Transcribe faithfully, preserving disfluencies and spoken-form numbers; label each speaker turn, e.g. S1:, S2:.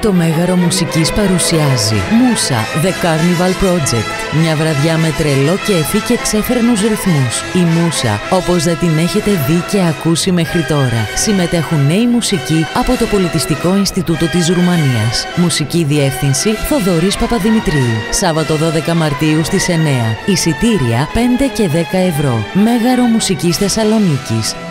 S1: Το Μέγαρο Μουσικής παρουσιάζει Μούσα The Carnival Project. Μια βραδιά με τρελό κέφι και ξέφρενους ρυθμούς. Η Μούσα, όπως δεν την έχετε δει και ακούσει μέχρι τώρα. Συμμετέχουν νέοι μουσικοί από το Πολιτιστικό Ινστιτούτο της Ρουμανίας. Μουσική διεύθυνση Θοδωρής Παπαδημητρίου. Σάββατο δώδεκα Μαρτίου στις εννέα. Εισιτήρια πέντε και δέκα ευρώ. Μέγαρο Μουσικής Θεσσαλονίκης.